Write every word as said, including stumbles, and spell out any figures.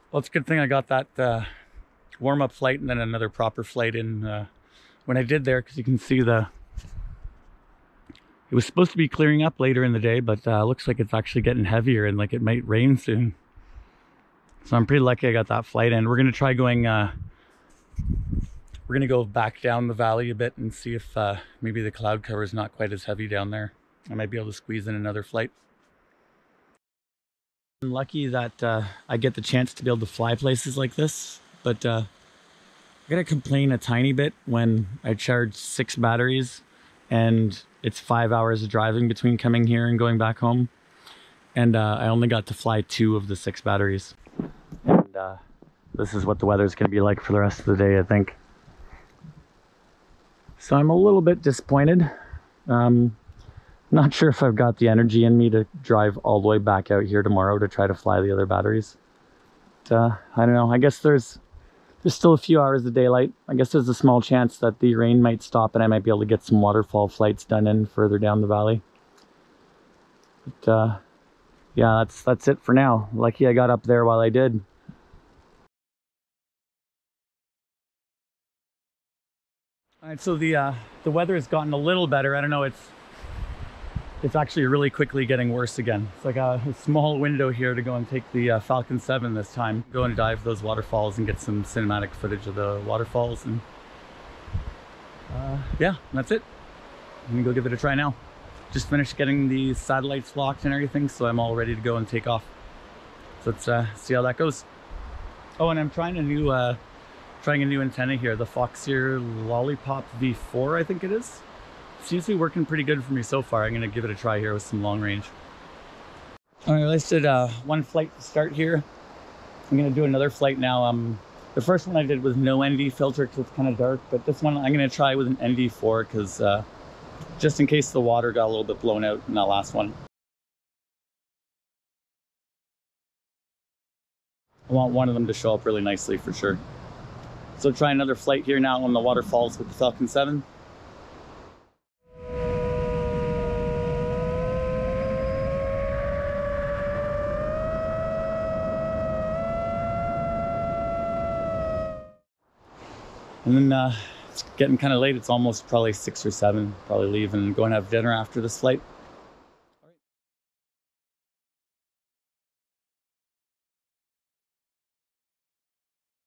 Well, it's a good thing I got that uh, warm-up flight and then another proper flight in uh, when I did there, because you can see the it was supposed to be clearing up later in the day, but uh, looks like it's actually getting heavier and like it might rain soon. So I'm pretty lucky I got that flight in. We're gonna try going uh, we're gonna go back down the valley a bit and see if uh, maybe the cloud cover is not quite as heavy down there. I might be able to squeeze in another flight. I'm lucky that uh, I get the chance to be able to fly places like this, but uh, I gotta complain a tiny bit when I charge six batteries and it's five hours of driving between coming here and going back home, and uh, I only got to fly two of the six batteries. And uh, this is what the weather's gonna be like for the rest of the day, I think. So I'm a little bit disappointed. Um, Not sure if I've got the energy in me to drive all the way back out here tomorrow to try to fly the other batteries. But, uh, I don't know. I guess there's there's still a few hours of daylight. I guess there's a small chance that the rain might stop and I might be able to get some waterfall flights done in further down the valley. But uh, yeah, that's that's it for now. Lucky I got up there while I did. All right, so the uh, the weather has gotten a little better. I don't know. It's It's actually really quickly getting worse again. It's like a, a small window here to go and take the uh, Falcon seven this time. Go and dive those waterfalls and get some cinematic footage of the waterfalls. And uh, yeah, that's it. I'm gonna go give it a try now. Just finished getting the satellites locked and everything, so I'm all ready to go and take off. So let's uh, see how that goes. Oh, and I'm trying a new, uh, trying a new antenna here, the Foxier Lollipop V four, I think it is. Seems to be working pretty good for me so far. I'm gonna give it a try here with some long range. All right, I listed uh, one flight to start here. I'm gonna do another flight now. Um, the first one I did was no N D filter because it's kind of dark, but this one I'm gonna try with an N D four because uh, just in case the water got a little bit blown out in that last one. I want one of them to show up really nicely for sure. So try another flight here now on the waterfalls with the Falcon seven. And then uh, it's getting kind of late. It's almost probably six or seven. Probably leave and go and have dinner after this flight.